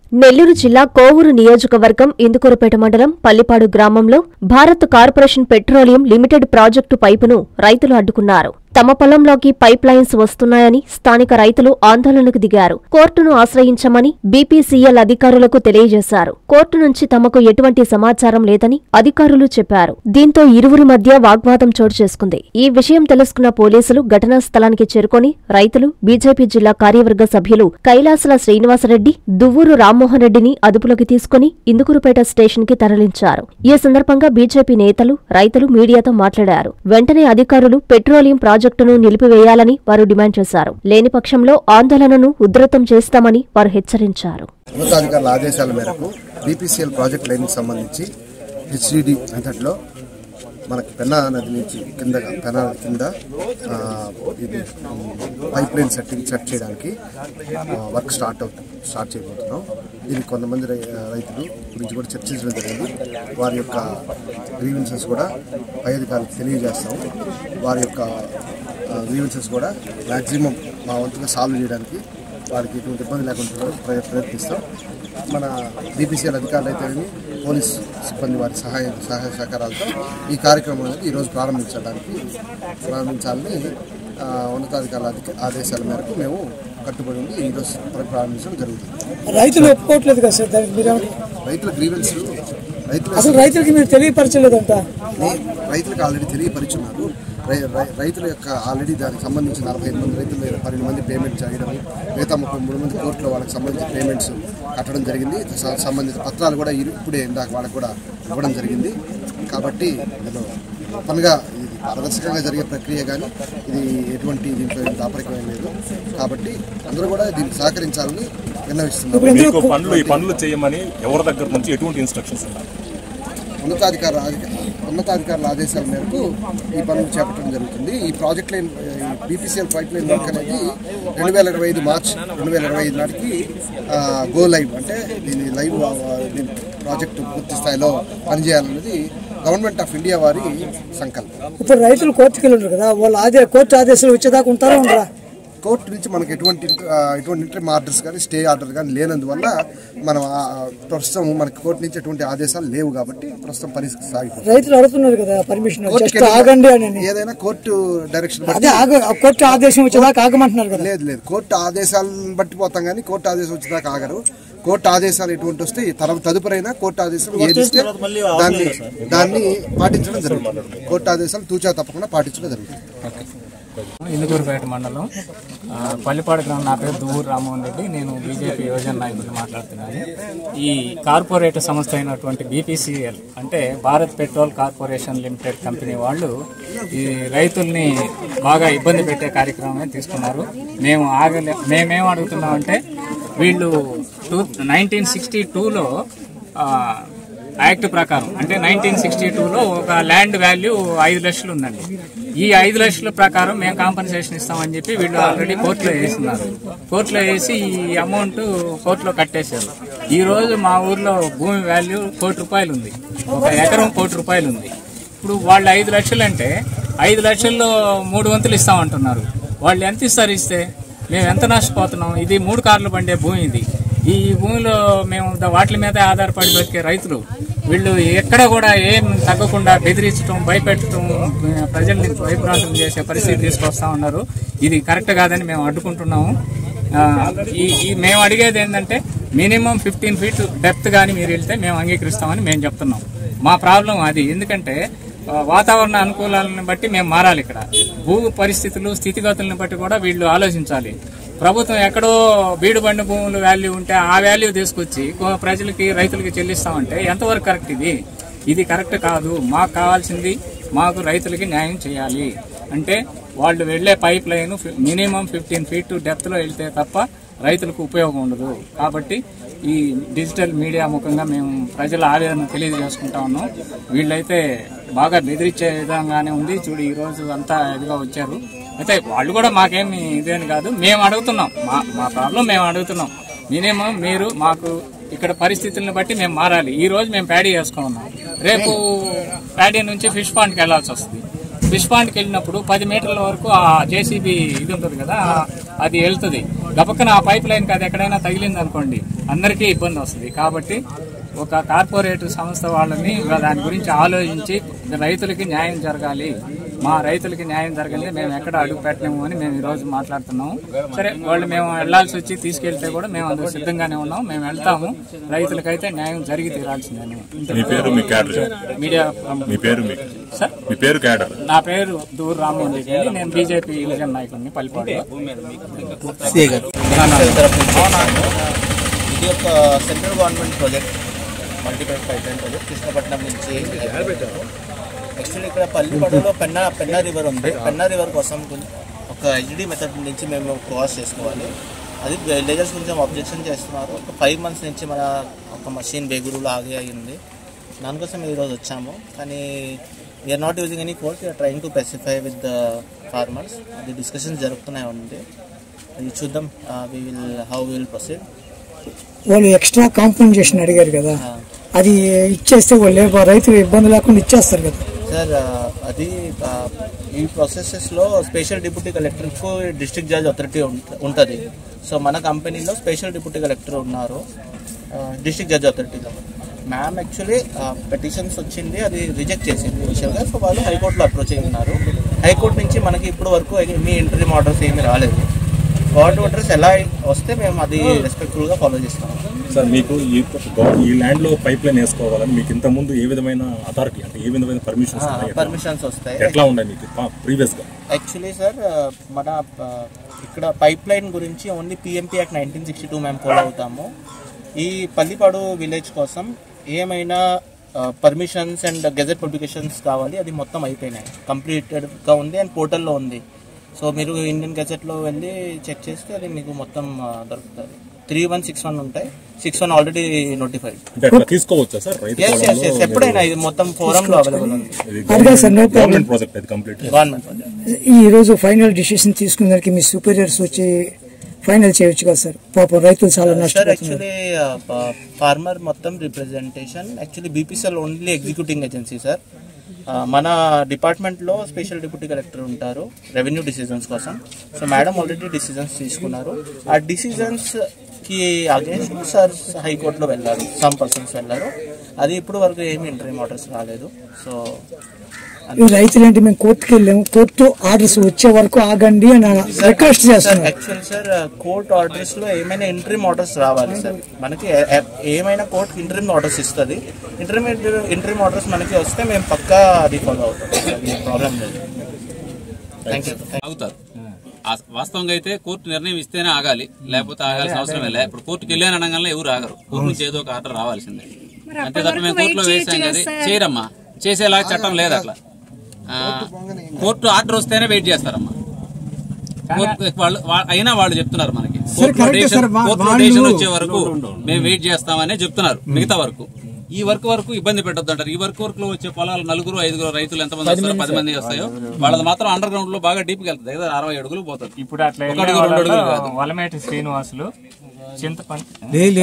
నెల్లూరు జిల్లా కోవూరు నియోజకవర్గం ఇందుకూరుపేట మండలం పల్లిపాడు గ్రామంలో Bharat corporation petroleum limited project పైపును రైతులు అడ్డుకున్నారు. తమ పొలంలోకి పైప్ లైన్స్ వస్తున్నాయని స్థానిక రైతులు ఆందోళనకు దిగారు. కోర్టును ఆశ్రయించమని బీపీసీఎల్ అధికారులకు తెలియజేశారు. కోర్టు నుంచి తమకు ఎటువంటి సమాచారం లేదని అధికారులు చెప్పారు. దీంతో ఇరువురి మధ్య వాగ్వాదం చోటు చేసుకుంది. ఈ విషయం తెలుసుకున్న పోలీసులు ఘటనా స్థలానికి చేరుకొని రైతులు, బీజేపీ జిల్లా కార్యవర్గ సభ్యులు కైలాసల శ్రీనివాసరెడ్డి, దువ్వూరు రామ్మోహన్ రెడ్డిని అదుపులోకి తీసుకుని ఇందుకూరుపేట స్టేషన్ కి తరలించారు. ఈ సందర్భంగా బీజేపీ నేతలు, రైతులు మీడియాతో మాట్లాడారు. వెంటనే అధికారులు పెట్రోలియం ప్రాజెక్టును నిలిపివేయాలని వారు డిమాండ్ చేశారు. లేని పక్షంలో ఆందోళనను ఉధృతం చేస్తామని వారు హెచ్చరించారు. ఉన్నతాధికారుల ఆదేశాల మేరకు బీపీసీఎల్ ప్రాజెక్ట్ లైన్ కి సంబంధించి హెచ్డిడి మెథడ్లో మనకి పెన్నా నది నుంచి పెన్నా కింద ఇది పైప్ లైన్ సెట్ చేయడానికి వర్క్ స్టార్ట్ చేయబోతున్నాం. దీనికి కొంతమంది రైతులు గురించి కూడా చర్చించడం జరిగింది. వారి యొక్క గ్రీవెన్సెస్ కూడా పై అధికారులకు తెలియజేస్తాం. వారి యొక్క గ్రీవెన్సెస్ కూడా మ్యాక్సిమం మా వంతుగా సాల్వ్ చేయడానికి వారికి ఎటువంటి ఇబ్బంది లేకుండా ప్రయత్నిస్తాం. మన బీపీసీఎల్ అధికారులు అయితే పోలీస్ సిబ్బంది వారి సహాయ సహకారాలతో ఈ కార్యక్రమం అనేది ఈరోజు ప్రారంభించాలని ఉన్నతాధికారుల ఆదేశాల మేరకు మేము కట్టుబడి ఉండి ఈరోజు ప్రారంభించడం జరుగుతుంది. రైతులు ఒప్పుకోవట్లేదు కదా సార్, దానికి రైతుల గ్రీవెన్స్ రైతులకి మీరు తెలియపరచలేదంట. రైతులకు ఆల్రెడీ తెలియపరిచున్నారు. రైతుల యొక్క ఆల్రెడీ దానికి సంబంధించి 45 మంది రైతులు 12 మంది పేమెంట్ చేయడం, మిగతా 33 మంది కోర్టులో వాళ్ళకి సంబంధించిన పేమెంట్స్ కట్టడం జరిగింది. సంబంధిత పత్రాలు కూడా ఇప్పుడే ఇందాక వాళ్ళకి కూడా ఇవ్వడం జరిగింది. కాబట్టి ఓపెన్గా ఇది పారదర్శకంగా జరిగే ప్రక్రియ, కానీ ఇది ఎటువంటి దీంట్లో దాపరికమే లేదు. కాబట్టి అందరూ కూడా దీనికి సహకరించాలని విన్నవిస్తున్నారు. పనులు చేయమని ఎవరి దగ్గర నుంచి ఎటువంటి ఇన్స్ట్రక్షన్స్? ఉన్నతాధికారుల ఆదేశాల మేరకు ఈ పనులు చేపట్టడం జరుగుతుంది. ఈ project line BPCL pipe line work అనేది 2025 మార్చ్ 2025 నాటికి గో లైవ్, అంటే దీని లైవ్ దీని ప్రాజెక్టు పూర్తి స్థాయిలో పనిచేయాలన్నది గవర్నమెంట్ ఆఫ్ ఇండియా వారి సంకల్పం. ఇప్పుడు రైతులు కోర్టుకి వెళ్ళారు కదా, వాళ్ళు కోర్టు ఆదేశాలు వచ్చేదాకా ఉంటారా ఉండరా? కోర్టు నుంచి మనకు ఎటువంటి ఇంటర్మ్ ఆర్డర్స్ కానీ స్టే ఆర్డర్ కానీ లేనందువల్ల మనం ప్రస్తుతం మనకి కోర్టు నుంచి ఎటువంటి ఆదేశాలు లేవు కాబట్టి ప్రస్తుతం పరిస్థితి సాగిపోతుంది. రైతులు అడుగుతున్నారు కదా పర్మిషన్, ఆగండి అని. ఏదైనా కోర్టు డైరెక్షన్ కోర్టు ఆదేశం వచ్చేదాకా ఆగమంటున్నారు కదా. లేదు, కోర్టు ఆదేశాలను బట్టి పోతాం కానీ కోర్టు ఆదేశం వచ్చేదాకా ఆగరు. కోర్టు ఆదేశాలు ఎటువంటి వస్తే తదుపరైనా కోర్టు ఆదేశాలు ఏది ఇస్తే దాన్ని పాటించడం జరుగుతుంది. కోర్టు ఆదేశాలు తూచా తప్పకుండా పాటించడం జరుగుతుంది. ఇందుకూరుపేట మండలం పల్లిపాడు గ్రామం. నా పేరు దువ్వూరు రామ్మోహన్ రెడ్డి. నేను బీజేపీ యువజన నాయకుడిని మాట్లాడుతున్నాను. ఈ కార్పొరేట్ సంస్థ అయినటువంటి బీపీసీఎల్ అంటే Bharat petrol corporation limited company వాళ్ళు ఈ రైతుల్ని బాగా ఇబ్బంది పెట్టే కార్యక్రమమే తీసుకున్నారు. మేమేం అడుగుతున్నామంటే, వీళ్ళు 1962లో యాక్ట్ ప్రకారం, అంటే 1962లో ఒక ల్యాండ్ వాల్యూ 5 లక్షలు ఉందండి. ఈ 5 లక్షల ప్రకారం మేము కాంపన్సేషన్ ఇస్తామని చెప్పి వీళ్ళు ఆల్రెడీ కోర్టులో వేస్తున్నారు. కోర్టులో వేసి ఈ అమౌంట్ కోర్టులో కట్టేశారు. ఈ రోజు మా ఊర్లో భూమి వాల్యూ ₹1 కోటి ఉంది. ఒక ఎకరం ₹1 కోటి ఉంది. ఇప్పుడు వాళ్ళు 5 లక్షలు అంటే 5 లక్షల్లో 3 వంతులు ఇస్తామంటున్నారు. వాళ్ళు ఎంత ఇస్తారు? ఇస్తే మేము ఎంత నష్టపోతున్నాం? ఇది 3 కార్లు పండే భూమి. ఇది ఈ భూమిలో మేము వాటి మీద ఆధారపడి బతికే రైతులు వీళ్ళు ఎక్కడ కూడా ఏం తగ్గకుండా బెదిరించడం, భయపెట్టడం, ప్రజల్ని భయభ్రాంతం చేసే పరిస్థితి తీసుకొస్తా ఉన్నారు. ఇది కరెక్ట్ కాదని మేము అడ్డుకుంటున్నాము. మేము అడిగేది ఏంటంటే, మినిమం 15 ఫీట్ డెప్త్ కానీ మీరు వెళ్తే మేము అంగీకరిస్తామని మేము చెప్తున్నాం. మా ప్రాబ్లం అది. ఎందుకంటే వాతావరణ అనుకూలాలను బట్టి మేము మారాలి. ఇక్కడ భూ పరిస్థితులు, స్థితిగతులను బట్టి కూడా వీళ్ళు ఆలోచించాలి. ప్రభుత్వం ఎక్కడో బీడు బండి భూములు వాల్యూ ఉంటే ఆ వాల్యూ తీసుకొచ్చి ప్రజలకి, రైతులకి చెల్లిస్తామంటే ఎంతవరకు కరెక్ట్? ఇది కరెక్ట్ కాదు. మాకు కావాల్సింది, మాకు రైతులకి న్యాయం చేయాలి. అంటే వాళ్ళు వెళ్లే pipe line minimum 15 feet depth లో వెళ్తే తప్ప రైతులకు ఉపయోగం ఉండదు. కాబట్టి ఈ డిజిటల్ మీడియా ముఖంగా మేము ప్రజల ఆవేదన తెలియజేసుకుంటా ఉన్నాం. వీళ్ళైతే బాగా బెదిరించే విధంగానే ఉంది. చూడు, ఈ రోజు అంతా ఇదిగా వచ్చారు. అయితే వాళ్ళు కూడా మాకేమి ఇదేని కాదు. మేము అడుగుతున్నాం, మా ప్రాబ్లం మేము అడుగుతున్నాం. మినిమం మీరు మాకు ఇక్కడ పరిస్థితులను బట్టి మేము మారాలి. ఈ రోజు మేము ప్యాడీ చేసుకున్నాం. రేపు ప్యాడీ నుంచి ఫిష్ పాండ్కి వెళ్లాల్సి వస్తుంది. ఫిష్ పాండ్కి వెళ్ళినప్పుడు 10 మీటర్ల వరకు ఆ జేసీబీ ఇది ఉంటుంది కదా, అది వెళ్తుంది. గబక్కన ఆ పైప్ లైన్కి అది ఎక్కడైనా తగిలింది అనుకోండి, అందరికీ ఇబ్బంది వస్తుంది. కాబట్టి ఒక కార్పొరేట్ సంస్థ వాళ్ళని దాని గురించి ఆలోచించి రైతులకి న్యాయం జరగాలి, మా రైతులకి న్యాయం జరగాలి, మేము ఎక్కడ అడుగు పెట్టలేము అని మేము ఈరోజు మాట్లాడుతున్నాము. సరే, వాళ్ళు మేము వెళ్లాల్సి వచ్చి తీసుకెళ్తే కూడా మేము అందుకు సిద్ధంగానే ఉన్నాం, మేము వెళ్తాము. రైతులకైతే న్యాయం జరిగి తీరాల్సిందని. మీడియా సార్, నా పేరు దూర్ రామ్మోహన్ రెడ్డి, నేను బీజేపీ యువజన నాయకుడిని పల్లిపాడు. ఇది ఒక central government project, multipurpose pipeline project Krishnapatnam నుంచి. యాక్చువల్లీ ఇక్కడ పల్లిపాడులో పెన్నా రివర్ ఉంది. పెన్నా రివర్ కోసం ఒక హెచ్డి మెథడ్ నుంచి మేము క్రాస్ చేసుకోవాలి. అది విలేజర్స్ కొంచెం అబ్జెక్షన్ చేస్తున్నారు. ఒక 5 months నుంచి మన ఒక మషిన్ బెగురులు ఆగి అయింది. దానికోసం ఈరోజు వచ్చాము. కానీ we're not using any court, we're trying to specify with the farmers. అది డిస్కషన్స్ జరుగుతున్నాయి ఉంది. అది చూద్దాం హౌ విల్ ప్రొసీడ్. వాళ్ళు ఎక్స్ట్రా కాంపెన్సేషన్ అడిగారు కదా, అది ఇచ్చేస్తే వాళ్ళు రైతులు ఇబ్బంది లేకుండా ఇచ్చేస్తారు కదా సార్. అది ఈ ప్రాసెసెస్లో స్పెషల్ డిప్యూటీ కలెక్టర్కు డిస్ట్రిక్ట్ జడ్జ్ అథారిటీ ఉంటుంది. సో మన కంపెనీలో స్పెషల్ డిప్యూటీ కలెక్టర్ ఉన్నారు డిస్ట్రిక్ట్ జడ్జ్ అథారిటీలో. మ్యామ్ యాక్చువల్లీ పెటిషన్స్ వచ్చింది, అది రిజెక్ట్ చేసింది ఇనిషియల్గా. సో వాళ్ళు హైకోర్టులో అప్రోచ్ అయి ఉన్నారు. హైకోర్టు నుంచి మనకి ఇప్పుడు వరకు మీ ఇంటర్వ్యూ ఆర్డర్స్ ఏమీ రాలేదు. కోర్టు ఆర్డర్స్ ఎలా వస్తే మేము అది రెస్పెక్ట్ఫుల్గా ఫాలో చేస్తాం. సార్, మీకు ఈ ల్యాండ్ లో పైప్ లైన్ వేసుకోవాలని మీకు ఇంత ముందు ఏ విధమైన అథారిటీ, అంటే ఏ విధమైన పర్మిషన్స్ వస్తాయి? ఎట్లా ఉన్నాయి మీకు ప్రీవియస్ గా? యాక్చువల్లీ సార్, మన ఇక్కడ పైప్ లైన్ గురించి ఓన్లీ PMP Act 1962 మేము ఫాలో అవుతాము. ఈ పల్లిపాడు విలేజ్ కోసం ఏమైనా పర్మిషన్స్ అండ్ గెజెట్ పబ్లికేషన్స్ కావాలి, అది మొత్తం అయిపోయినాయి, కంప్లీటెడ్గా ఉంది అండ్ పోర్టల్లో ఉంది. సో మీరు ఇండియన్ గెజెట్లో వెళ్ళి చెక్ చేస్తే అది మీకు మొత్తం దొరుకుతుంది. 3161 ఉంటాయి, 61 ఆల్రెడీ నోటిఫైడ్. తీసుకోవచ్చా సార్? ఎప్పుడైనా ఇది మొత్తం ఫోరంలో అవైలబుల్ ఉంది. Government project. ఈ రోజు ఫైనల్ డిసిషన్ తీసుకున్న దానికి మీ సూపీరియర్స్ వచ్చి ఫైనల్ చేయొచ్చు కదా సార్? పాపం రైతులు చాలా నష్టపోతున్నారు. యాక్చువల్లీ ఫార్మర్ మొత్తం representation actually BPCL only executing agency sir. మన డిపార్ట్మెంట్లో స్పెషల్ డిప్యూటీ కలెక్టర్ ఉంటారు రెవెన్యూ డిసిజన్స్ కోసం. సో మేడం ఆల్రెడీ డిసిజన్స్ తీసుకున్నారు. ఆ డిసిజన్స్కి అగేన్స్ట్ సార్ హైకోర్టులో వెళ్ళారు, సమ్ పర్సన్స్ వెళ్ళారు. అది ఇప్పుడు వరకు ఏమి ఇంటర్వ్యూ ఆర్డర్స్ రాలేదు. సో రైతులు ఏంటి, మేము కోర్టుకి వెళ్ళాము, కోర్టు ఆర్డర్స్ వచ్చే వరకు ఆగండి అని రిక్వెస్ట్ చేస్తాం. యాక్చువల్ సార్, కోర్టు ఆర్డర్స్ లో ఏమైనా ఇంటర్వ్యూ ఆర్డర్స్ రావాలి సార్. మనకి ఏమైనా కోర్టు ఇంటర్వ్యూ ఆర్డర్స్ ఇస్తుంది. ఇంటర్వ్యూ ఆర్డర్స్ మనకి వస్తే మేము పక్కా అది ఫాలో అవుతాం, ప్రాబ్లం లేదు. Thank you. అవుతారు. వాస్తవంగా అయితే కోర్టు నిర్ణయం ఇస్తేనే ఆగాలి, లేకపోతే ఆగాల్సిన అవసరం లేదు. ఇప్పుడు కోర్టుకి వెళ్ళాను అనగానే ఎవరు ఆగరు, కోర్టు నుంచి ఏదో ఒక ఆర్డర్ రావాల్సిందే. అంతే తప్ప మేము కోర్టులో వేసాం కదా, చేయరమ్మా, చేసేలాగా చట్టం లేదు అట్లా. కోర్టు ఆర్డర్ వస్తేనే వెయిట్ చేస్తారమ్మా. అయినా వాళ్ళు చెప్తున్నారు మనకి కోర్టు డెసిషన్ వచ్చే వరకు మేము వెయిట్ చేస్తామనే చెప్తున్నారు. మిగతా వరకు ఈ వరకు ఇబ్బంది పెట్టద్దు అంటారు. ఈ వర్క్ లో వచ్చే పొలాలు 4-5 రైతులు ఎంతమంది వస్తారో 10 మంది వస్తాయో వాళ్ళది మాత్రం అండర్ గ్రౌండ్ లో బాగా డీప్ గా వెళ్తుంది కదా, 60 అడుగులు పోతుంది. ఇప్పుడు అట్లా వలమేటి శ్రీనివాసులు ఇది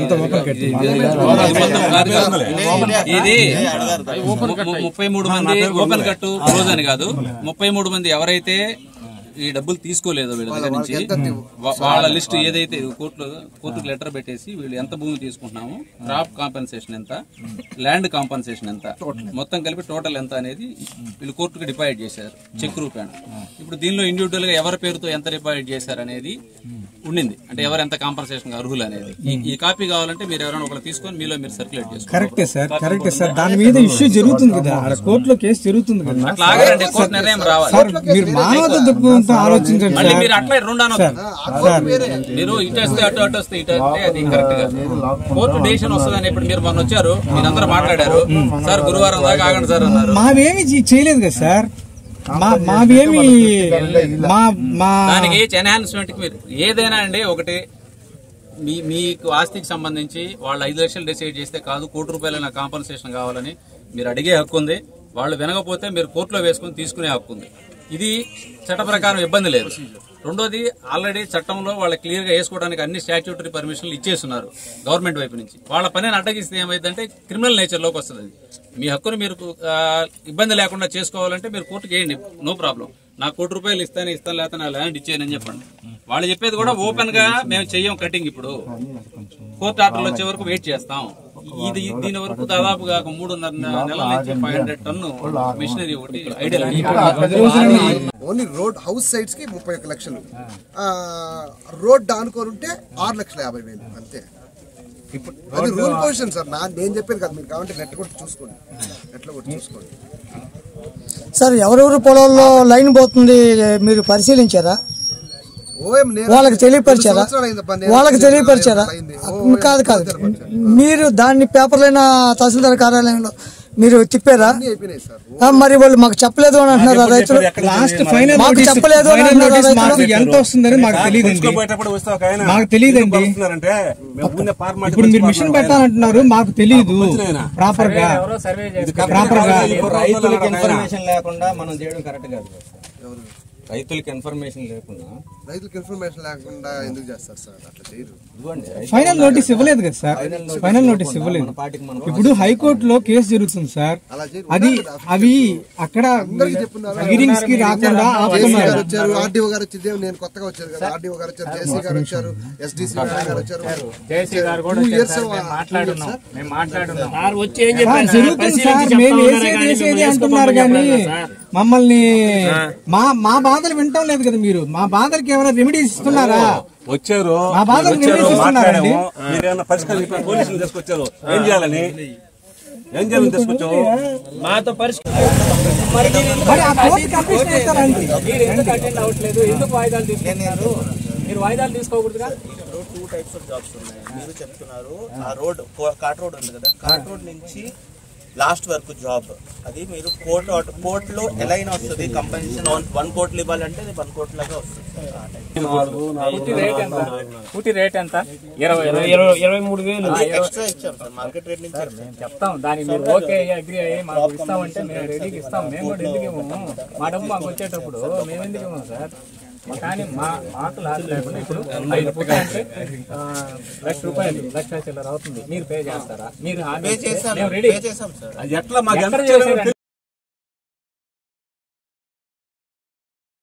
33 మంది ఓపెన్ కట్ క్లోజ్ అని కాదు, 33 మంది ఎవరైతే ఈ డబ్బులు తీసుకోలేదు వీళ్ళ దగ్గర నుంచి వాళ్ళ లిస్ట్ ఏదైతే కోర్టుకు లెటర్ పెట్టేసి వీళ్ళు ఎంత భూమి తీసుకుంటున్నాము, క్రాప్ కాంపెన్సేషన్ ఎంత, ల్యాండ్ కాంపెన్సేషన్ ఎంత, మొత్తం కలిపి టోటల్ ఎంత అనేది వీళ్ళు కోర్టుకు డిపాజిట్ చేశారు చెక్ రూపాయన. ఇప్పుడు దీనిలో ఇండివిజువల్ గా ఎవరి పేరుతో ఎంత డిపాజిట్ చేశారు అనేది ఉండింది, అంటే ఎవరు ఎంత కాంపెన్సేషన్ అర్హులు అనేది. ఈ కాపీ కావాలంటే మీరు ఎవరైనా ఒకరు తీసుకొని మీలో మీరు సర్క్యులేట్ చేసుకోండి. కరెక్టే సార్, దాని మీద ఇష్యూ జరుగుతుంది కదా, కోర్టులో కేసు జరుగుతుంది కదా, అట్లా ఆగారండి, కోర్టు నిర్ణయం రావాలి. ఆలోచించండి. మళ్ళీ మీరు అట్లా మీరు ఇటు వస్తే అటు వస్తే ఇటు అంటే అది కరెక్ట్ గా కోర్టు డెసిషన్ వస్తుందని. ఇప్పుడు మీరు మొన్న వచ్చారు, మీరందరూ మాట్లాడారు, సార్ గురువారం దాకా ఆగండి సార్ అన్నారు. మావేమి చేయలేదు కదా సార్, మావేమి దానికి ఎన్హాన్స్మెంట్ కి మీరు ఏదైనా అండి ఒకటి మీకు ఆస్తికి సంబంధించి వాళ్ళు 5 లక్షలు డిసైడ్ చేస్తే కాదు, ₹1,00,00,000 కాంపన్సేషన్ కావాలని మీరు అడిగే హక్కు ఉంది. వాళ్ళు వినకపోతే మీరు కోర్టులో వేసుకుని తీసుకునే హక్కు ఉంది. ఇది చట్ట ప్రకారం ఇబ్బంది లేదు. రెండోది ఆల్రెడీ చట్టంలో వాళ్ళ క్లియర్ గా వేసుకోవడానికి అన్ని స్టాట్యూటరీ పర్మిషన్లు ఇచ్చేస్తున్నారు గవర్నమెంట్ వైపు నుంచి. వాళ్ళ పనిని అడ్డగిస్తే ఏమైందంటే క్రిమినల్ నేచర్ లోకి వస్తుంది. మీ హక్కును మీరు ఇబ్బంది లేకుండా చేసుకోవాలంటే మీరు కోర్టుకు వేయండి, నో ప్రాబ్లం. నాకు ₹1 ఇస్తాను లేకపోతే నా ల్యాండ్ ఇచ్చేయనని చెప్పండి. వాళ్ళు చెప్పేది కూడా ఓపెన్ గా మేము చెయ్యం కటింగ్, ఇప్పుడు కోర్టు ఆర్డర్లు వచ్చే వరకు వెయిట్ చేస్తాం. దీని వరకు దాదాపుగా 3.5 నెలల నుంచి 500 టన్ను మిషనరీ ఒకటి ideal. Only road house sides కి 31 లక్షలు, రోడ్ ఆనుకోనుంటే 6,50,000 అంతే. అది రూల్ పొజిషన్ సార్, నేను చెప్పేది కదా. మీరు కావాలంటే నెట్ కొట్టి చూసుకోండి, నెట్లో కొట్టి చూసుకోండి సార్. ఎవరెవరు పొలాల్లో లైన్ పోతుంది మీరు పరిశీలించారా? వాళ్ళకి తెలియపరిచారా? కాదు మీరు దాన్ని పేపర్లైనా తహసీల్దార్ కార్యాలయంలో మీరు తిప్పారా? మరి వాళ్ళు మాకు చెప్పలేదు అని అంటున్నారు రైతులు. లాస్ట్ ఫైనల్ మాకు చెప్పలేదు ఎంత వస్తుందని మాకు తెలియదండి. ఇప్పుడు మీరు మిషన్ పెట్టాలంటున్నారు, మాకు తెలియదు ప్రాపర్ గా. రైతులకు ఇన్ఫర్మేషన్ లేకుండా మనం చేయడం కరెక్ట్ కాదు. రైతులకు ఇన్ఫర్మేషన్ లేకుండా ఎందుకు చేస్తారు సార్? అట్లా చేయరు. ఫైనల్ నోటీస్ ఇవ్వలేదు కదా సార్, ఫైనల్ నోటీస్ ఇవ్వలేదు. ఇప్పుడు హైకోర్టులో కేసు జరుగుతుంది సార్, అవి అక్కడ హియరింగ్స్ కి రాకుండా వచ్చారు. ఆర్డీఓ గారు వచ్చి, నేను కొత్తగా వచ్చారు కదా, ఆర్డీఓ గారు వచ్చారు, జేసీ గారు వచ్చారు, ఎస్డీసీ గారు వచ్చారు. అంటున్నారు కానీ మమ్మల్ని మా బాధలు వింటాం లేదు కదా. మీరు మా బాధలకి ఏమైనా రెమెడీస్ ఇస్తున్నారా? వచ్చారు, మా బాధలు ఇస్తున్నారండి. మీరేమన్నా పరిష్కారం పోలీసులు తీసుకొచ్చారు, ఏం చేయాలని తీసుకొచ్చావు మాతో ఎందుకు వాయిదాలు తీసుకున్నారు? మీరు వాయిదాలు తీసుకోకూడదుగా. 2 types of jobs ఉన్నాయి. మీరు చెప్తున్నారు ఆ రోడ్ కాట్ రోడ్ ఉంది కదా, కాట్ రోడ్ నుంచి లాస్ట్ వరకు జాబ్ అది మీరు కోర్టులో ఎలా అయినా వస్తుంది. కంపెన్సేషన్ 1 కోటి ఇవ్వాలంటే 1 కోటి లాగా వస్తుంది. పూర్తి రేట్ ఎంత? 23,000 ఎక్స్ట్రా ఇచ్చాం సార్, మార్కెట్ రేట్ నుంచి చెప్తాం. దానికి మీరు ఓకే అగ్రి అయ్యి మాకు ఇస్తామంటే మేము రెడీకి ఇస్తాం. మేము కూడా ఎందుకు ఇవ్వము? మా డబ్బు మాకు వచ్చేటప్పుడు మేము ఎందుకు ఇవ్వము సార్? కానీ మాకు లాస్ లేకుండా ఇప్పుడు 5 ఫుట్ అంటే ₹1,00,000 1,00,000 చిల్లర అవుతుంది. మీరు పే చేస్తారా? మీరు పే చేస్తాం సార్. ఎట్లా మాకు